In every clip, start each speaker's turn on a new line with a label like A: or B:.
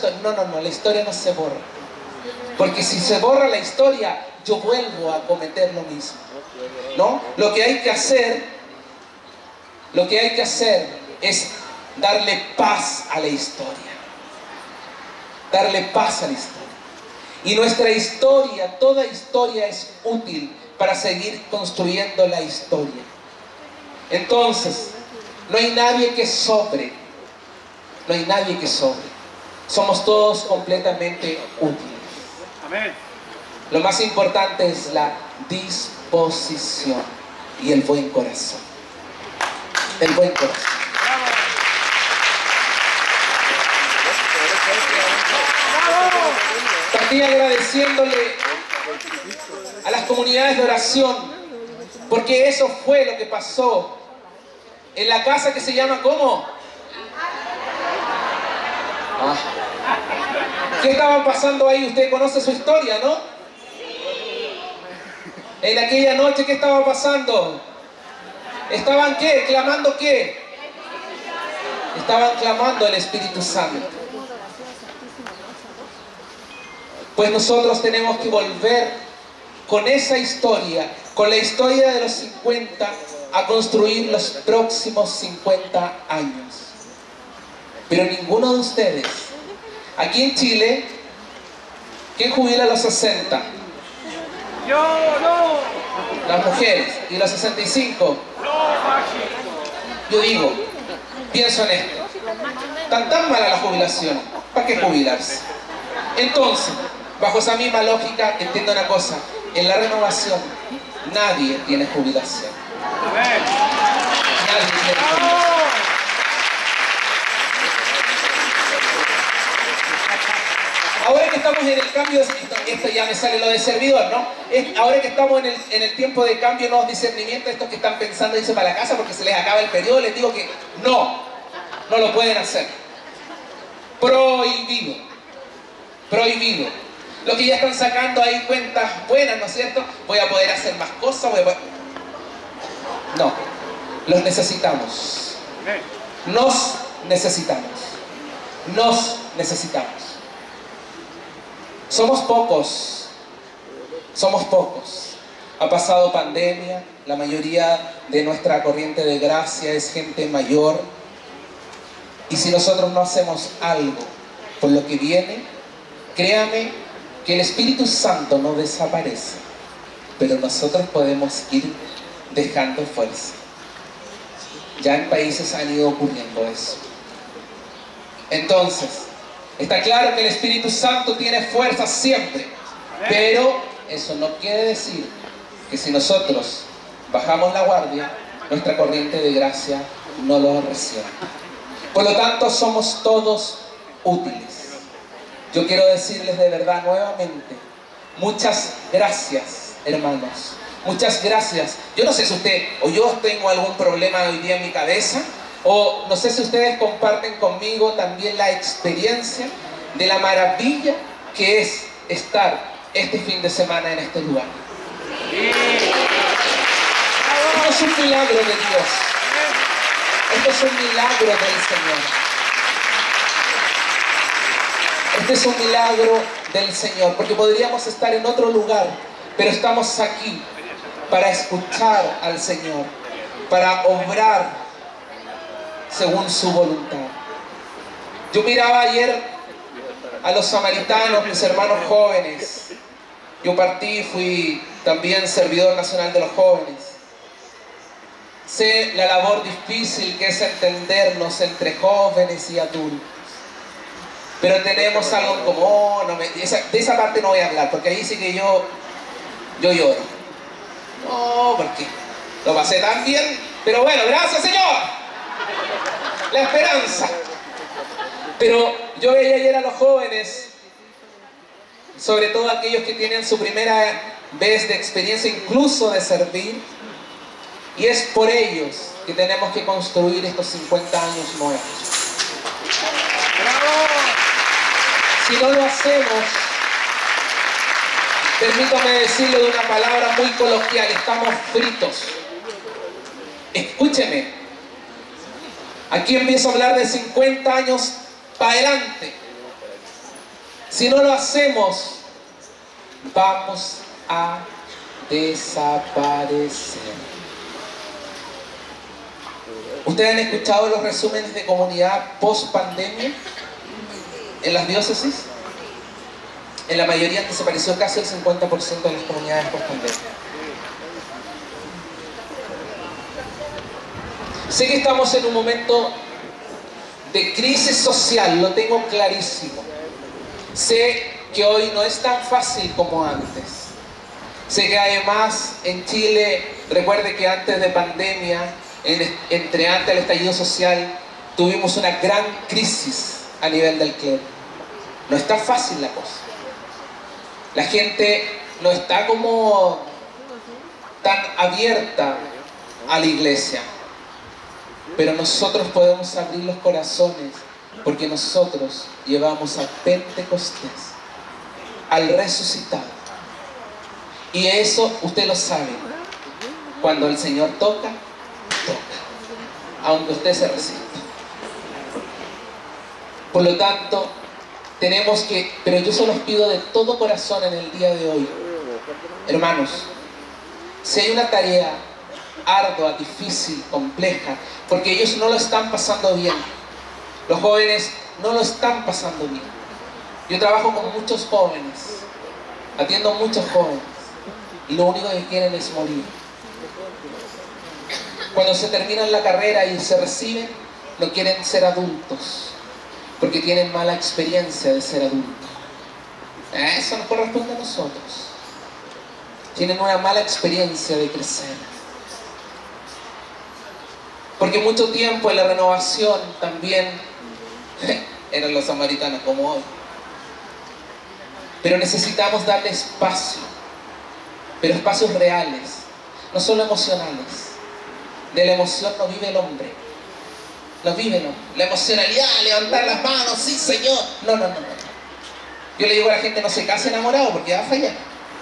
A: historia. No, no, no, la historia no se borra. Porque si se borra la historia, yo vuelvo a cometer lo mismo, ¿no? Lo que hay que hacer es darle paz a la historia. Darle paz a la historia. Y nuestra historia, toda historia es útil para seguir construyendo la historia. Entonces, no hay nadie que sobre. No hay nadie que sobre. Somos todos completamente útiles.
B: Amén.
A: Lo más importante es la disposición y el buen corazón. El buen corazón. También agradeciéndole a las comunidades de oración, porque eso fue lo que pasó en la casa que se llama ¿cómo? ¿Qué estaban pasando ahí? Usted conoce su historia, ¿no? En aquella noche, ¿qué estaba pasando? ¿Estaban qué? ¿Clamando qué? Estaban clamando al Espíritu Santo. Pues nosotros tenemos que volver con esa historia, con la historia de los 50, a construir los próximos 50 años. Pero ninguno de ustedes, aquí en Chile, ¿quién jubila a los 60?
B: Yo no.
A: Las mujeres. ¿Y los 65? Yo digo, pienso en esto. Tan mala la jubilación. ¿Para qué jubilarse? Entonces, bajo esa misma lógica, entiendo una cosa. En la renovación, nadie tiene jubilación. Nadie tiene jubilación. Ahora que estamos en el cambio, esto ya me sale lo de servidor, ¿no? Ahora que estamos en el tiempo de cambio, nuevos discernimientos, estos que están pensando irse para la casa porque se les acaba el periodo, les digo que no lo pueden hacer. Prohibido. Prohibido. Lo que ya están sacando ahí cuentas buenas, ¿no es cierto? Voy a poder hacer más cosas, No, los necesitamos. Nos necesitamos. Nos necesitamos. Somos pocos. Somos pocos. Ha pasado pandemia, la mayoría de nuestra corriente de gracia es gente mayor. Y si nosotros no hacemos algo por lo que viene, créame que el Espíritu Santo no desaparece, pero nosotros podemos ir dejando fuerza. Ya en países han ido ocurriendo eso. Entonces, está claro que el Espíritu Santo tiene fuerza siempre, pero eso no quiere decir que si nosotros bajamos la guardia, nuestra corriente de gracia no lo recibe. Por lo tanto, somos todos útiles. Yo quiero decirles de verdad nuevamente, muchas gracias, hermanos. Muchas gracias. Yo no sé si usted o yo tengo algún problema hoy día en mi cabeza, o no sé si ustedes comparten conmigo también la experiencia de la maravilla que es estar este fin de semana en este lugar. Esto es un milagro de Dios. Esto es un milagro del Señor. Este es un milagro del Señor, porque podríamos estar en otro lugar, pero estamos aquí para escuchar al Señor, para obrar según su voluntad. Yo miraba ayer a los samaritanos, mis hermanos jóvenes. Yo partí, fui también servidor nacional de los jóvenes. Sé la labor difícil que es entendernos entre jóvenes y adultos. Pero tenemos algo en común. De esa parte no voy a hablar, porque ahí sí que yo lloro. No, porque lo pasé tan bien. Pero bueno, gracias, Señor. La esperanza. Pero yo veía ayer a los jóvenes, sobre todo aquellos que tienen su primera vez de experiencia, incluso de servir, y es por ellos que tenemos que construir estos 50 años nuevos. Si no lo hacemos, permítame decirlo de una palabra muy coloquial, estamos fritos. Escúcheme, aquí empiezo a hablar de 50 años para adelante. Si no lo hacemos, vamos a desaparecer. ¿Ustedes han escuchado los resúmenes de comunidad post pandemia en las diócesis? En la mayoría han desaparecido casi el 50% de las comunidades post pandemia. Sé que estamos en un momento de crisis social, lo tengo clarísimo. Sé que hoy no es tan fácil como antes. Sé que además en Chile, recuerde que antes de pandemia, antes del estallido social, tuvimos una gran crisis a nivel del clero. No está fácil la cosa. La gente no está como tan abierta a la iglesia. Pero nosotros podemos abrir los corazones porque nosotros llevamos a Pentecostés, al resucitado. Y eso usted lo sabe. Cuando el Señor toca, toca, aunque usted se resista. Por lo tanto, tenemos que, pero yo se los pido de todo corazón en el día de hoy, hermanos, si hay una tarea ardua, difícil, compleja, porque ellos no lo están pasando bien, los jóvenes no lo están pasando bien. Yo trabajo con muchos jóvenes, atiendo a muchos jóvenes, y lo único que quieren es morir. Cuando se terminan la carrera y se reciben, no quieren ser adultos, porque tienen mala experiencia de ser adultos. Eso nos corresponde a nosotros. Tienen una mala experiencia de crecer. Porque mucho tiempo en la renovación también eran los samaritanos como hoy. Pero necesitamos darle espacio, pero espacios reales, no solo emocionales. De la emoción no vive el hombre. No vive el hombre. La emocionalidad, levantar las manos, sí señor. No. Yo le digo a la gente, no se case enamorado porque va a fallar.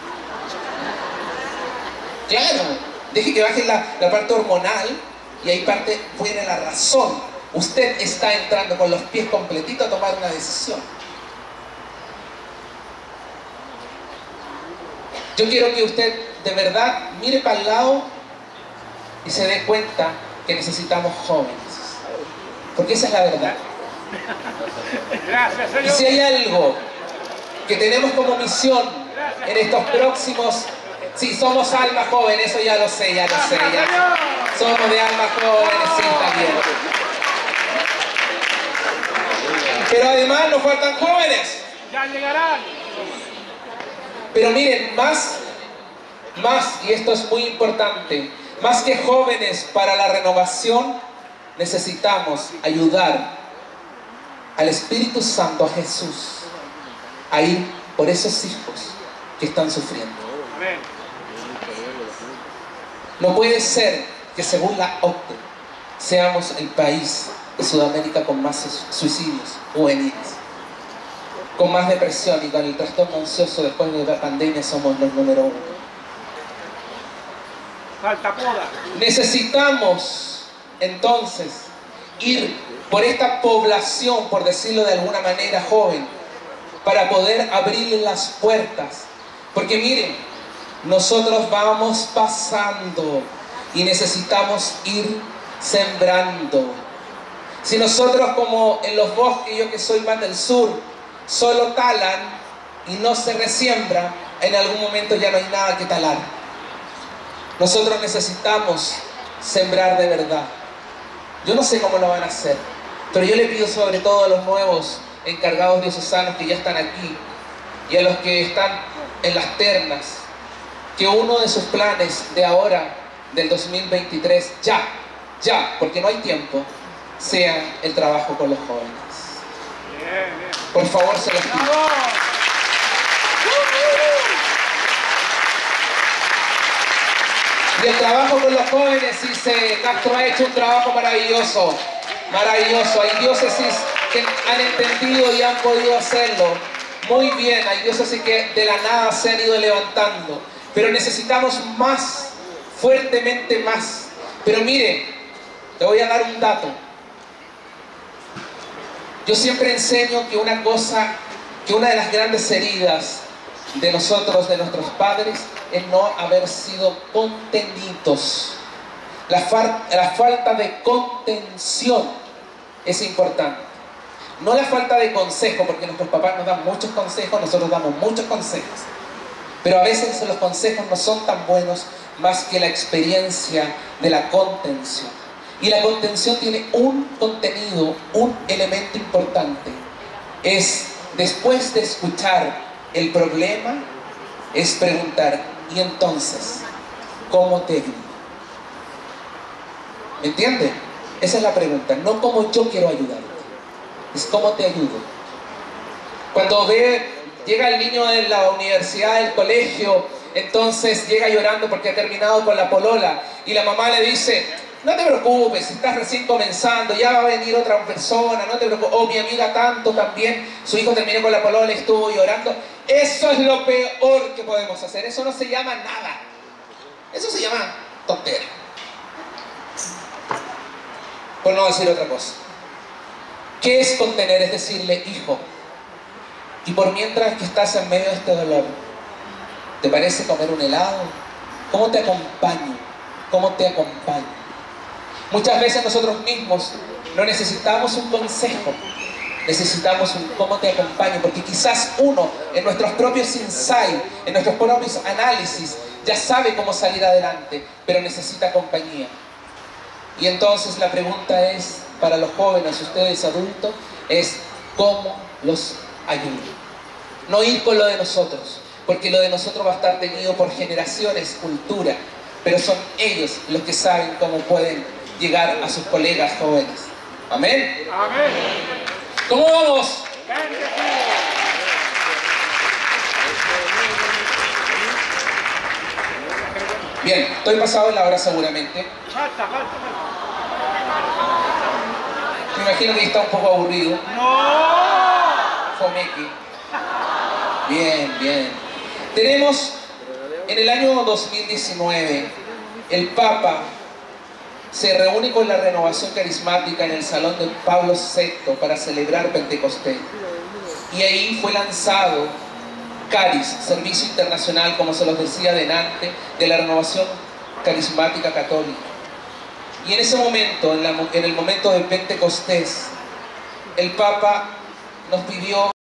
A: Claro, deje que baje la parte hormonal y ahí viene la razón. Usted está entrando con los pies completitos a tomar una decisión. Yo quiero que usted de verdad mire para el lado y se dé cuenta que necesitamos jóvenes. Porque esa es la verdad.
B: Gracias, Señor.
A: Y si hay algo que tenemos como misión en estos próximos... Sí, somos almas jóvenes, eso ya lo sé. Somos de almas jóvenes, sí, también. Pero además nos faltan jóvenes.
B: Ya llegarán.
A: Pero miren, más, y esto es muy importante, más que jóvenes para la renovación, necesitamos ayudar al Espíritu Santo, a Jesús, a ir por esos hijos que están sufriendo.
B: Amén.
A: No puede ser que según la OCDE seamos el país de Sudamérica con más suicidios juveniles, con más depresión y con el trastorno ansioso después de la pandemia somos los número 1.
B: Falta poda.
A: Necesitamos entonces ir por esta población, por decirlo de alguna manera, joven, para poder abrirle las puertas. Porque miren, nosotros vamos pasando y necesitamos ir sembrando. Si nosotros, como en los bosques, yo que soy más del sur, solo talan y no se resiembra, en algún momento ya no hay nada que talar. Nosotros necesitamos sembrar de verdad. Yo no sé cómo lo van a hacer, pero yo le pido sobre todo a los nuevos encargados diocesanos que ya están aquí y a los que están en las ternas, que uno de sus planes de ahora, del 2023, ya, porque no hay tiempo, sea el trabajo con los jóvenes.
B: Bien.
A: Por favor, se los pido.
B: ¡Bravo!
A: Y el trabajo con los jóvenes, dice Castro, ha hecho un trabajo maravilloso. Hay diócesis que han entendido y han podido hacerlo muy bien. Hay diócesis que de la nada se han ido levantando. Pero necesitamos más, fuertemente más. Pero mire, le voy a dar un dato. Yo siempre enseño que una cosa que una de las grandes heridas de nosotros, de nuestros padres, es no haber sido contenidos. La falta de contención es importante. No la falta de consejo, porque nuestros papás nos dan muchos consejos, nosotros damos muchos consejos. Pero a veces los consejos no son tan buenos más que la experiencia de la contención. Y la contención tiene un contenido, un elemento importante. Es, después de escuchar el problema, es preguntar, ¿y entonces cómo te ayudo? ¿Me entiende? Esa es la pregunta, no cómo yo quiero ayudarte, es cómo te ayudo. Cuando llega el niño de la universidad, del colegio, entonces llega llorando porque ha terminado con la polola y la mamá le dice, no te preocupes, estás recién comenzando, ya va a venir otra persona, no te preocupes. O mi amiga tanto también, su hijo terminó con la polola y estuvo llorando. Eso es lo peor que podemos hacer, eso no se llama nada, eso se llama tontera, por no decir otra cosa. ¿Qué es contener? Es decirle, hijo, y por mientras que estás en medio de este dolor, ¿te parece comer un helado? ¿Cómo te acompaño? ¿Cómo te acompaño? Muchas veces nosotros mismos no necesitamos un consejo, necesitamos un cómo te acompaño, porque quizás uno en nuestros propios insights, en nuestros propios análisis, ya sabe cómo salir adelante, pero necesita compañía. Y entonces la pregunta es, para los jóvenes, ustedes adultos, es ¿cómo los ayudo? No ir con lo de nosotros, porque lo de nosotros va a estar teñido por generaciones, cultura, pero son ellos los que saben cómo pueden llegar a sus colegas jóvenes. ¿Amén?
B: Amén.
A: ¿Cómo vamos? Bien, estoy pasado en la hora seguramente.
B: Falta.
A: Me imagino que está un poco aburrido.
B: ¡No!
A: Fomeque. Bien. Tenemos en el año 2019, el Papa se reúne con la renovación carismática en el Salón de Pablo VI para celebrar Pentecostés. Y ahí fue lanzado Caris, Servicio Internacional, como se los decía delante, de la renovación carismática católica. Y en ese momento, en el momento de Pentecostés, el Papa nos pidió